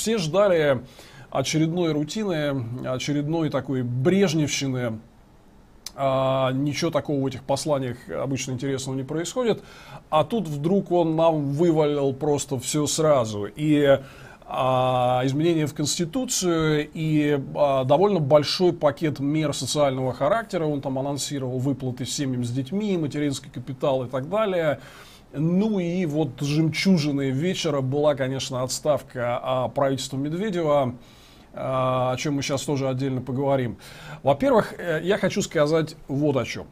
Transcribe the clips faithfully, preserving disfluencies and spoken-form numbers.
все ждали очередной рутины, очередной такой брежневщины. А, ничего такого в этих посланиях обычно интересного не происходит. А тут вдруг он нам вывалил просто все сразу. И а, изменения в Конституцию, и а, довольно большой пакет мер социального характера. Он там анонсировал выплаты семьям с детьми, материнский капитал и так далее. Ну и вот жемчужиной вечера была, конечно, отставка а, правительства Медведева, о чем мы сейчас тоже отдельно поговорим. Во-первых, я хочу сказать вот о чем.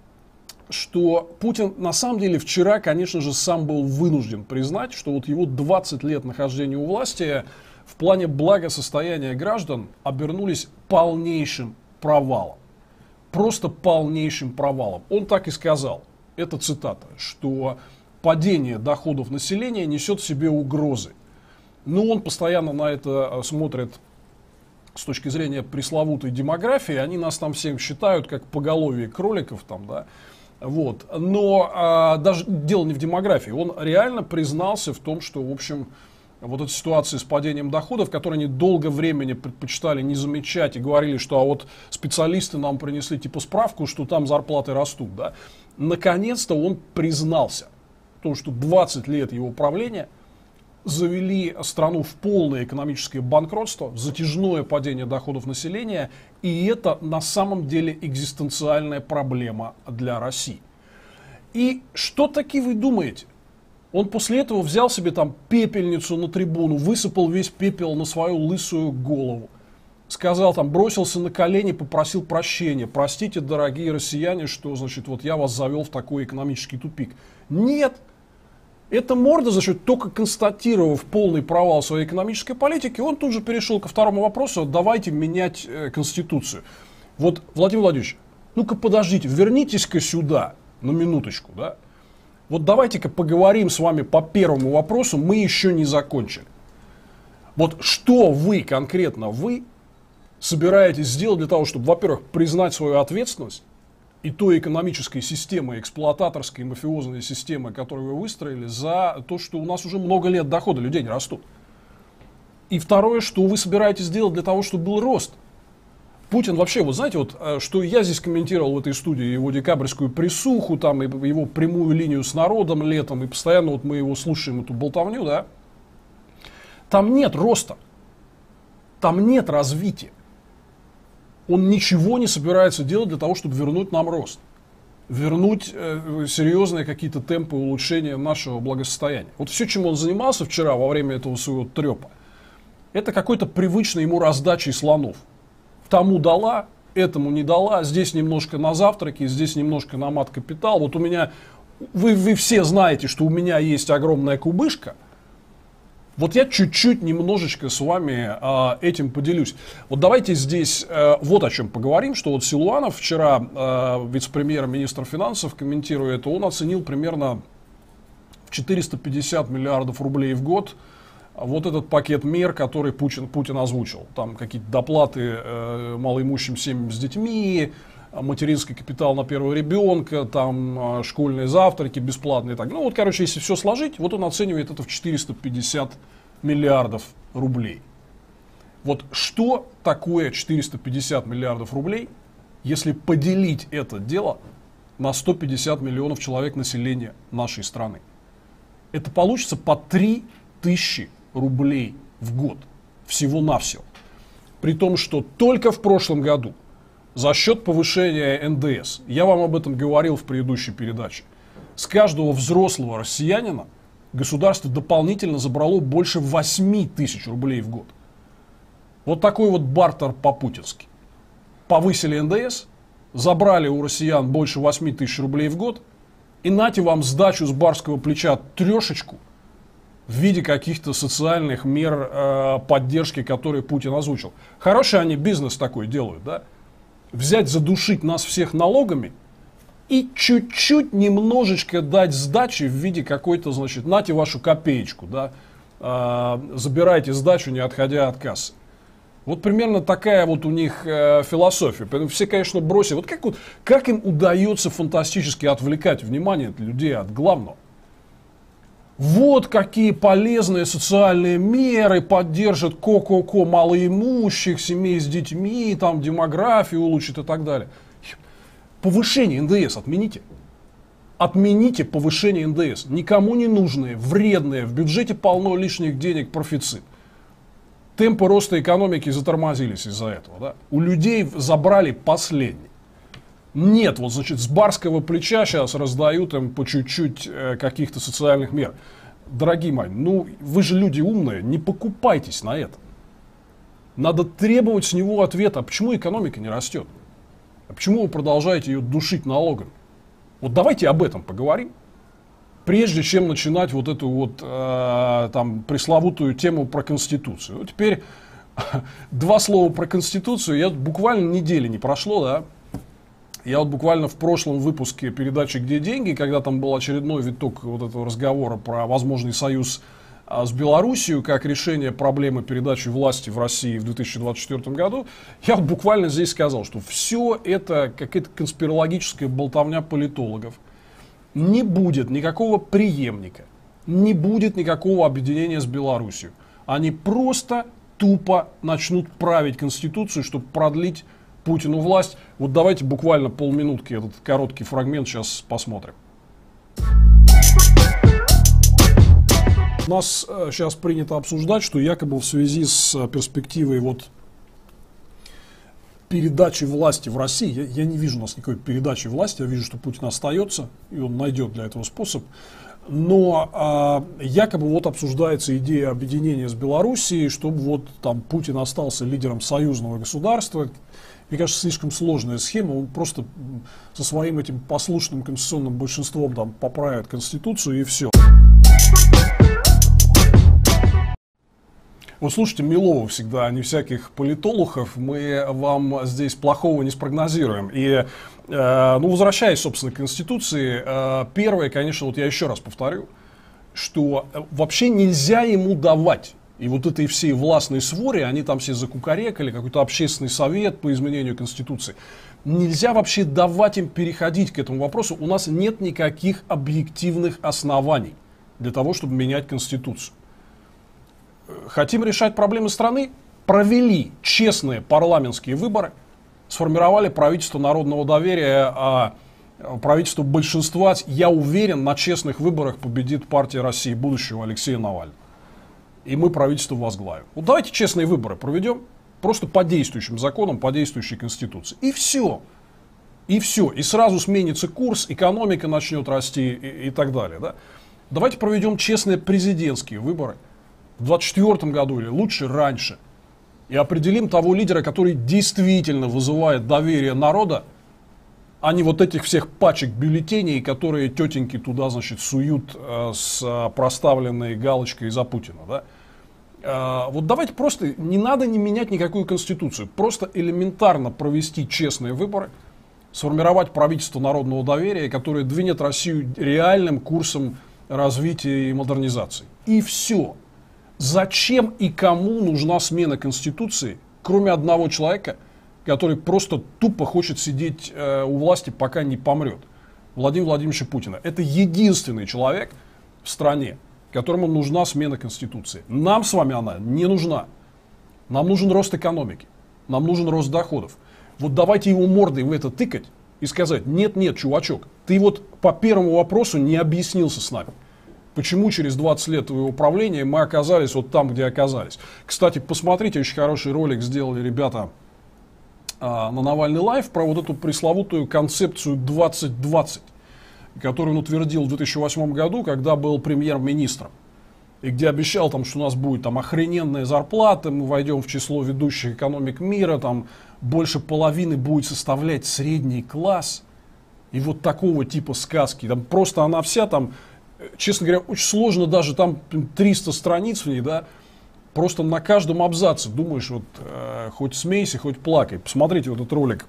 Что Путин на самом деле вчера, конечно же, сам был вынужден признать, что вот его двадцать лет нахождения у власти в плане благосостояния граждан обернулись полнейшим провалом. Просто полнейшим провалом. Он так и сказал, это цитата, что падение доходов населения несет в себе угрозы. Но он постоянно на это смотрит с точки зрения пресловутой демографии. Они нас там всем считают как поголовье кроликов там, да. Вот. Но а, даже дело не в демографии. Он реально признался в том, что, в общем, вот эта ситуация с падением доходов, которую они долго времени предпочитали не замечать и говорили, что а вот специалисты нам принесли типа справку, что там зарплаты растут, да. Наконец-то он признался в том, что двадцать лет его правления завели страну в полное экономическое банкротство, затяжное падение доходов населения, и это на самом деле экзистенциальная проблема для России. И что таки вы думаете? Он после этого взял себе там пепельницу на трибуну, высыпал весь пепел на свою лысую голову, сказал там, бросился на колени, попросил прощения. Простите, дорогие россияне, что, значит, вот я вас завел в такой экономический тупик. Нет! Эта морда, значит, только констатировав полный провал своей экономической политики, он тут же перешел ко второму вопросу, давайте менять э, Конституцию. Вот, Владимир Владимирович, ну-ка подождите, вернитесь-ка сюда на минуточку, да? Вот давайте-ка поговорим с вами по первому вопросу, мы еще не закончили. Вот что вы, конкретно вы, собираетесь сделать для того, чтобы, во-первых, признать свою ответственность, и той экономической системы, эксплуататорской, мафиозной системы, которую вы выстроили, за то, что у нас уже много лет доходы людей не растут. И второе, что вы собираетесь делать для того, чтобы был рост. Путин вообще, вот знаете, вот, что я здесь комментировал в этой студии, его декабрьскую присуху, там, и его прямую линию с народом летом, и постоянно вот мы его слушаем, эту болтовню, да, там нет роста, там нет развития. Он ничего не собирается делать для того, чтобы вернуть нам рост. Вернуть э, серьезные какие-то темпы улучшения нашего благосостояния. Вот все, чем он занимался вчера во время этого своего трепа, это какой-то привычной ему раздачей слонов. Тому дала, этому не дала, здесь немножко на завтраки, здесь немножко на мат-капитал. Вот у меня, вы, вы все знаете, что у меня есть огромная кубышка. Вот я чуть-чуть, немножечко с вами э, этим поделюсь. Вот давайте здесь э, вот о чем поговорим, что вот Силуанов вчера, э, вице-премьер-министр финансов, комментируя это, он оценил примерно в четыреста пятьдесят миллиардов рублей в год вот этот пакет мер, который Путин, Путин озвучил. Там какие-то доплаты э, малоимущим семьям с детьми, материнский капитал на первого ребенка, там школьные завтраки бесплатные. Так. Ну вот, короче, если все сложить, вот он оценивает это в четыреста пятьдесят миллиардов рублей. Вот что такое четыреста пятьдесят миллиардов рублей, если поделить это дело на сто пятьдесят миллионов человек населения нашей страны? Это получится по три тысячи рублей в год. Всего-навсего. При том, что только в прошлом году за счет повышения эн дэ эс, я вам об этом говорил в предыдущей передаче, с каждого взрослого россиянина государство дополнительно забрало больше восемь тысяч рублей в год. Вот такой вот бартер по-путински. Повысили эн дэ эс, забрали у россиян больше восемь тысяч рублей в год, и нате вам сдачу с барского плеча трешечку в виде каких-то социальных мер э, поддержки, которые Путин озвучил. Хороший они бизнес такой делают, да? Взять, задушить нас всех налогами и чуть-чуть, немножечко дать сдачи в виде какой-то, значит, нате вашу копеечку, да, э, забирайте сдачу, не отходя от кассы. Вот примерно такая вот у них э, философия. Поэтому все, конечно, бросили. Вот как, вот как им удается фантастически отвлекать внимание людей от главного? Вот какие полезные социальные меры поддержат ко-ко-ко малоимущих, семей с детьми, там демографию улучшит и так далее. Повышение эн дэ эс отмените. Отмените повышение эн дэ эс. Никому не нужные, вредные, в бюджете полно лишних денег, профицит. Темпы роста экономики затормозились из-за этого. Да? У людей забрали последний. Нет, вот значит с барского плеча сейчас раздают им по чуть-чуть э, каких-то социальных мер. Дорогие мои, ну вы же люди умные, не покупайтесь на это. Надо требовать с него ответа, а почему экономика не растет? А почему вы продолжаете ее душить налогами? Вот давайте об этом поговорим, прежде чем начинать вот эту вот э, там пресловутую тему про Конституцию. Вот теперь два слова про Конституцию. Я буквально недели не прошло, да. Я вот буквально в прошлом выпуске передачи «Где деньги», когда там был очередной виток вот этого разговора про возможный союз а, с Белоруссией, как решение проблемы передачи власти в России в две тысячи двадцать четвёртом году, я вот буквально здесь сказал, что все это какая-то конспирологическая болтовня политологов. Не будет никакого преемника, не будет никакого объединения с Белоруссией. Они просто тупо начнут править Конституцию, чтобы продлить Путину власть. Вот давайте буквально полминутки этот короткий фрагмент сейчас посмотрим. У нас э, сейчас принято обсуждать, что якобы в связи с э, перспективой вот передачи власти в России, я, я не вижу у нас никакой передачи власти, я вижу, что Путин остается, и он найдет для этого способ. Но э, якобы вот обсуждается идея объединения с Белоруссией, чтобы вот там Путин остался лидером союзного государства. Мне кажется, слишком сложная схема, он просто со своим этим послушным конституционным большинством там поправит Конституцию и все. Вот слушайте Милова всегда, а не всяких политологов, мы вам здесь плохого не спрогнозируем. И, э, ну, возвращаясь, собственно, к Конституции, э, первое, конечно, вот я еще раз повторю, что вообще нельзя ему давать. И вот этой всей властной своре, они там все закукарекали, какой-то общественный совет по изменению Конституции. Нельзя вообще давать им переходить к этому вопросу. У нас нет никаких объективных оснований для того, чтобы менять Конституцию. Хотим решать проблемы страны? Провели честные парламентские выборы, сформировали правительство народного доверия, а правительство большинства, я уверен, на честных выборах победит партия России будущего Алексея Навального. И мы правительство возглавим. Вот давайте честные выборы проведем, просто по действующим законам, по действующей Конституции. И все. И все. И сразу сменится курс, экономика начнет расти и, и так далее. Да? Давайте проведем честные президентские выборы в двадцать четвёртом году или лучше раньше. И определим того лидера, который действительно вызывает доверие народа, а не вот этих всех пачек бюллетеней, которые тетеньки туда, значит, суют э, с э, проставленной галочкой за Путина. Да? Э, вот давайте просто, не надо не менять никакую конституцию, просто элементарно провести честные выборы, сформировать правительство народного доверия, которое двинет Россию реальным курсом развития и модернизации. И все. Зачем и кому нужна смена конституции, кроме одного человека, который просто тупо хочет сидеть э, у власти, пока не помрет? Владимира Владимировича Путина. Это единственный человек в стране, которому нужна смена Конституции. Нам с вами она не нужна. Нам нужен рост экономики. Нам нужен рост доходов. Вот давайте его мордой в это тыкать и сказать: нет-нет, чувачок, ты вот по первому вопросу не объяснился с нами. Почему через двадцать лет твоего правления мы оказались вот там, где оказались. Кстати, посмотрите, очень хороший ролик сделали ребята на Навальный Лайв про вот эту пресловутую концепцию двадцать двадцать, которую он утвердил в две тысячи восьмом году, когда был премьер-министром. И где обещал, там, что у нас будет там охрененная зарплата, мы войдем в число ведущих экономик мира, там больше половины будет составлять средний класс. И вот такого типа сказки. Там просто она вся там, честно говоря, очень сложно, даже там триста страниц в ней, да. Просто на каждом абзаце думаешь, вот э, хоть смейся, хоть плакай. Посмотрите вот этот ролик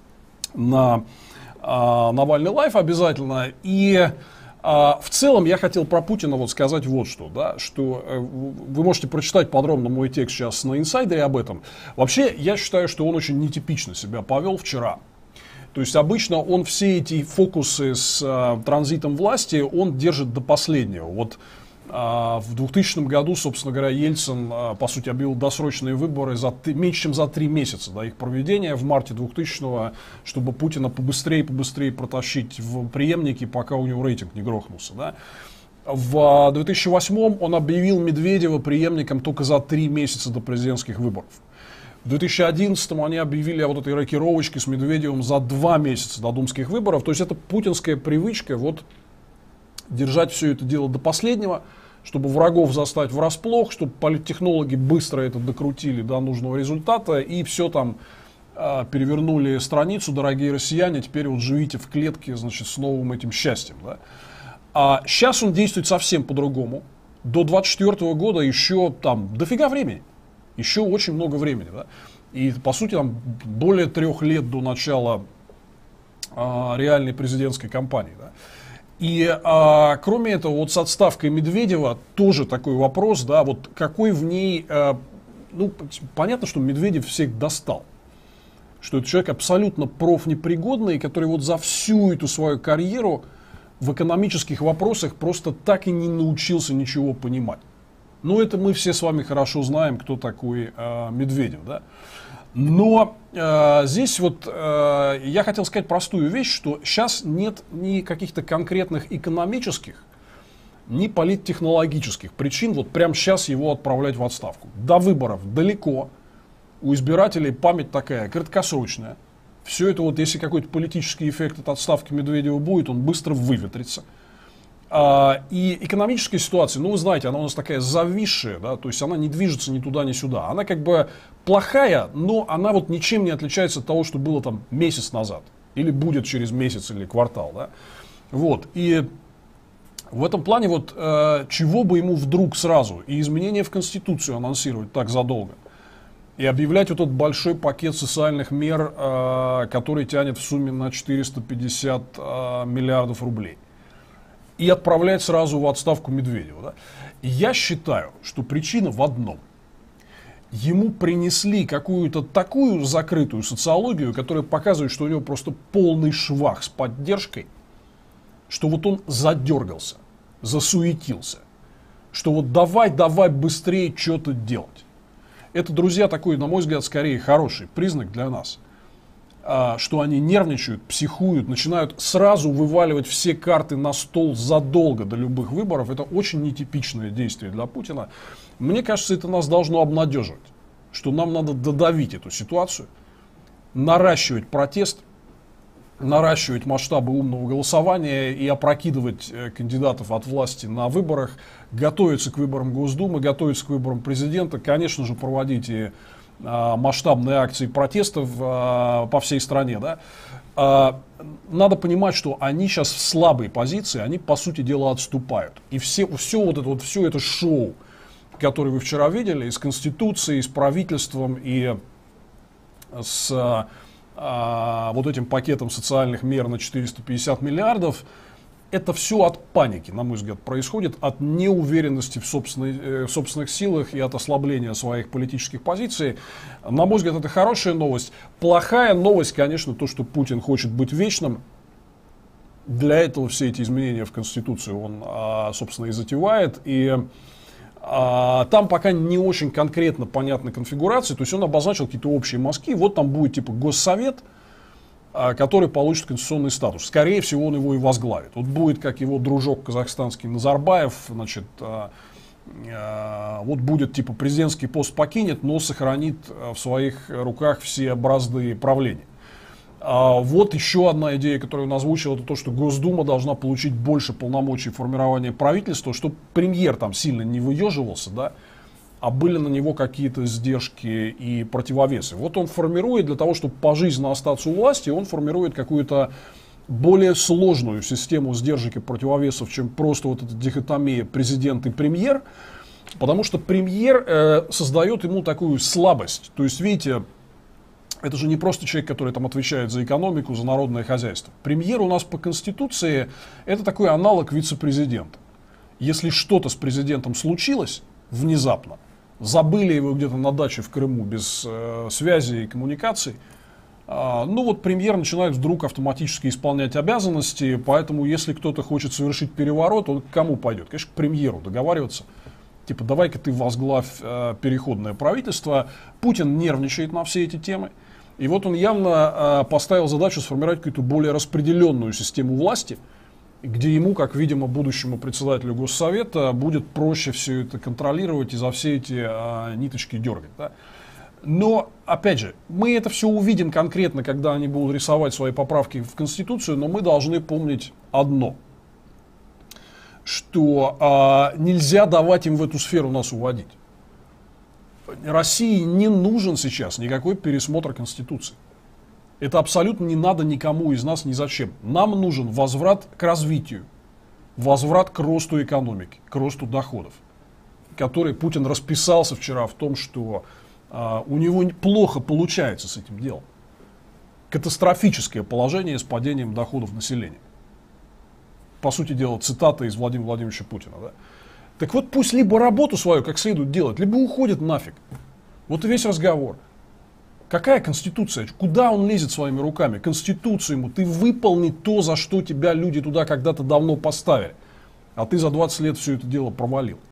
на э, Навальный Лайв обязательно. И э, в целом я хотел про Путина вот сказать вот что. Да, что э, вы можете прочитать подробно мой текст сейчас на инсайдере об этом. Вообще, я считаю, что он очень нетипично себя повел вчера. То есть обычно он все эти фокусы с э, транзитом власти, он держит до последнего. Вот В двухтысячном году, собственно говоря, Ельцин, по сути, объявил досрочные выборы за меньше, чем за три месяца до их проведения в марте двухтысячного, чтобы Путина побыстрее побыстрее протащить в преемники, пока у него рейтинг не грохнулся. Да? В две тысячи восьмом он объявил Медведева преемником только за три месяца до президентских выборов. В две тысячи одиннадцатом они объявили о вот этой рокировочке с Медведевым за два месяца до думских выборов. То есть это путинская привычка вот держать все это дело до последнего, чтобы врагов застать врасплох, чтобы политтехнологи быстро это докрутили до нужного результата и все там э, перевернули страницу, дорогие россияне, теперь вот живите в клетке, значит, с новым этим счастьем. Да? А сейчас он действует совсем по-другому. До двадцать четвёртого года еще там дофига времени, еще очень много времени. Да? И по сути там более трех лет до начала э, реальной президентской кампании. Да? И а, кроме этого, вот с отставкой Медведева тоже такой вопрос, да, вот какой в ней, а, ну, понятно, что Медведев всех достал, что это человек абсолютно профнепригодный, который вот за всю эту свою карьеру в экономических вопросах просто так и не научился ничего понимать. Ну, это мы все с вами хорошо знаем, кто такой а, Медведев, да. Но э, здесь вот э, я хотел сказать простую вещь, что сейчас нет ни каких-то конкретных экономических, ни политтехнологических причин вот прямо сейчас его отправлять в отставку. До выборов далеко, у избирателей память такая краткосрочная. Все это вот, если какой-то политический эффект от отставки Медведева будет, он быстро выветрится. А, и экономическая ситуация, ну вы знаете, она у нас такая зависшая, да, то есть она не движется ни туда, ни сюда. Она как бы плохая, но она вот ничем не отличается от того, что было там месяц назад. Или будет через месяц или квартал. Да. Вот. И в этом плане вот э, чего бы ему вдруг сразу и изменения в Конституцию анонсировать так задолго. И объявлять вот этот большой пакет социальных мер, э, который тянет в сумме на четыреста пятьдесят э, миллиардов рублей. И отправлять сразу в отставку Медведева. Да? Я считаю, что причина в одном. Ему принесли какую-то такую закрытую социологию, которая показывает, что у него просто полный швах с поддержкой, что вот он задергался, засуетился, что вот давай, давай быстрее что-то делать. Это, друзья, такой, на мой взгляд, скорее хороший признак для нас. Что они нервничают, психуют, начинают сразу вываливать все карты на стол задолго до любых выборов. Это очень нетипичное действие для Путина. Мне кажется, это нас должно обнадеживать, что нам надо додавить эту ситуацию, наращивать протест, наращивать масштабы умного голосования и опрокидывать кандидатов от власти на выборах, готовиться к выборам Госдумы, готовиться к выборам президента, конечно же, проводить и масштабные акции протестов по всей стране. Да? Надо понимать, что они сейчас в слабой позиции, они, по сути дела, отступают. И все, все, вот это, вот, все это шоу, которое вы вчера видели, и с Конституцией, и с правительством, и с а, вот этим пакетом социальных мер на четыреста пятьдесят миллиардов, это все от паники, на мой взгляд, происходит, от неуверенности в, собственной, в собственных силах и от ослабления своих политических позиций. На мой взгляд, это хорошая новость. Плохая новость, конечно, то, что Путин хочет быть вечным. Для этого все эти изменения в Конституцию он, собственно, и затевает. И там пока не очень конкретно понятна конфигурация. То есть он обозначил какие-то общие мазки. Вот там будет типа Госсовет, который получит конституционный статус. Скорее всего, он его и возглавит. Вот будет, как его дружок казахстанский Назарбаев, значит, вот будет, типа, президентский пост покинет, но сохранит в своих руках все бразды правления. Вот еще одна идея, которую он озвучил, это то, что Госдума должна получить больше полномочий формирования правительства, чтобы премьер там сильно не выеживался, да, а были на него какие-то сдержки и противовесы. Вот он формирует, для того, чтобы пожизненно остаться у власти, он формирует какую-то более сложную систему сдержек и противовесов, чем просто вот эта дихотомия президент и премьер, потому что премьер э, создает ему такую слабость. То есть, видите, это же не просто человек, который там отвечает за экономику, за народное хозяйство. Премьер у нас по Конституции это такой аналог вице-президента. Если что-то с президентом случилось внезапно, забыли его где-то на даче в Крыму без э, связи и коммуникаций, Ну вот премьер начинает вдруг автоматически исполнять обязанности, поэтому если кто-то хочет совершить переворот, он к кому пойдет? Конечно, к премьеру договариваться. Типа, давай-ка ты возглавь э, переходное правительство. Путин нервничает на все эти темы. И вот он явно э, поставил задачу сформировать какую-то более распределенную систему власти, где ему, как, видимо, будущему председателю Госсовета, будет проще все это контролировать и за все эти э, ниточки дергать. Да? Но, опять же, мы это все увидим конкретно, когда они будут рисовать свои поправки в Конституцию, но мы должны помнить одно, что а, нельзя давать им в эту сферу нас уводить. России не нужен сейчас никакой пересмотр Конституции. Это абсолютно не надо никому из нас ни зачем. Нам нужен возврат к развитию, возврат к росту экономики, к росту доходов, который Путин расписался вчера в том, что а, у него плохо получается с этим делом. Катастрофическое положение с падением доходов населения. По сути дела, цитата из Владимира Владимировича Путина. Да? Так вот, пусть либо работу свою как следует делать, либо уходит нафиг. Вот и весь разговор. Какая Конституция? Куда он лезет своими руками? Конституцию ему. Ты выполни то, за что тебя люди туда когда-то давно поставили. А ты за двадцать лет все это дело провалил.